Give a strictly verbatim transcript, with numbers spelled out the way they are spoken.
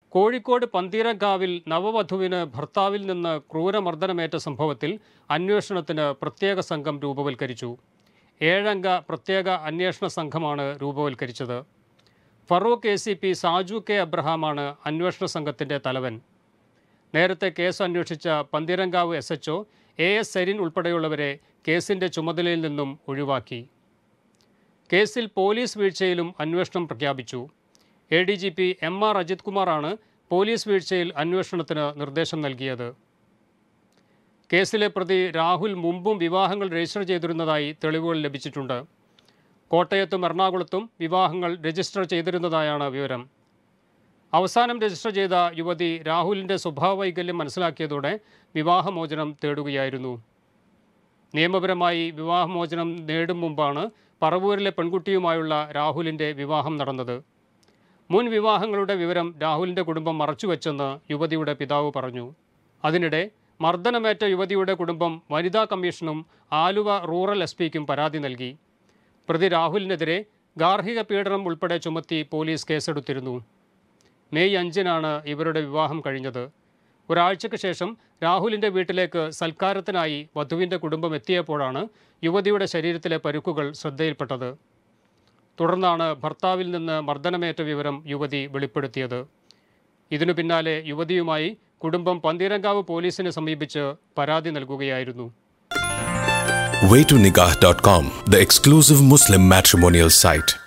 കോഴിക്കോട് പന്തീരങ്കാവിൽ നവവധുവിന് ഭർത്താവിൽ നിന്ന് ക്രൂരമർദ്ദനമേറ്റ സംഭവത്തിൽ അന്വേഷണത്തിന് പ്രത്യേക സംഘം രൂപവൽക്കരിച്ചു. ഏഴംഗ പ്രത്യേക അന്വേഷണ സംഘമാണ് രൂപവൽക്കരിച്ചത്. Farook A C P Saju K അബ്രഹാമാണ് അന്വേഷണ സംഘത്തിൻ്റെ തലവൻ. നേരത്തെ കേസ് അന്വേഷിച്ച Pantheerankavu S H O A S Sarin ഉൾപ്പെടെയുള്ളവരെ കേസിൻ്റെ ചുമതലയിൽ നിന്നും ഒഴിവാക്കി. കേസിൽ പോലീസ് വീഴ്ചയിലും അന്വേഷണം പ്രഖ്യാപിച്ചു. A D G P M R Ajith കുമാറാണ് പോലീസ് വീഴ്ചയിൽ അന്വേഷണത്തിന് നിർദ്ദേശം നൽകിയത്. കേസിലെ പ്രതി രാഹുൽ മുമ്പും വിവാഹങ്ങൾ രജിസ്റ്റർ ചെയ്തിരുന്നതായി തെളിവുകൾ ലഭിച്ചിട്ടുണ്ട്. കോട്ടയത്തും എറണാകുളത്തും വിവാഹങ്ങൾ രജിസ്റ്റർ ചെയ്തിരുന്നതായാണ് വിവരം. അവസാനം രജിസ്റ്റർ ചെയ്ത യുവതി രാഹുലിൻ്റെ സ്വഭാവവൈകല്യം മനസ്സിലാക്കിയതോടെ വിവാഹമോചനം തേടുകയായിരുന്നു. നിയമപരമായി വിവാഹമോചനം നേടും മുമ്പാണ് പറവൂരിലെ പെൺകുട്ടിയുമായുള്ള രാഹുലിൻ്റെ വിവാഹം നടന്നത്. മുൻ വിവാഹങ്ങളുടെ വിവരം രാഹുലിൻ്റെ കുടുംബം മറച്ചുവെച്ചെന്ന് യുവതിയുടെ പിതാവ് പറഞ്ഞു. അതിനിടെ മർദ്ദനമേറ്റ യുവതിയുടെ കുടുംബം വനിതാ കമ്മീഷനും ആലുവ റൂറൽ എസ് പിക്കും പരാതി നൽകി. പ്രതി രാഹുലിനെതിരെ ഗാർഹിക പീഡനം ഉൾപ്പെടെ ചുമത്തി പോലീസ് കേസെടുത്തിരുന്നു. മെയ് അഞ്ചിനാണ് ഇവരുടെ വിവാഹം കഴിഞ്ഞത്. ഒരാഴ്ചയ്ക്ക് ശേഷം രാഹുലിൻ്റെ വീട്ടിലേക്ക് സൽക്കാരത്തിനായി വധുവിൻ്റെ കുടുംബം എത്തിയപ്പോഴാണ് യുവതിയുടെ ശരീരത്തിലെ പരുക്കുകൾ ശ്രദ്ധയിൽപ്പെട്ടത്. തുടർന്നാണ് ഭർത്താവിൽ നിന്ന് മർദ്ദനമേറ്റ വിവരം യുവതി വെളിപ്പെടുത്തിയത്. ഇതിനു പിന്നാലെ യുവതിയുമായി കുടുംബം പന്തീരങ്കാവ് പോലീസിനെ സമീപിച്ച് പരാതി നൽകുകയായിരുന്നു. way to nikah dot com, the exclusive Muslim matrimonial site.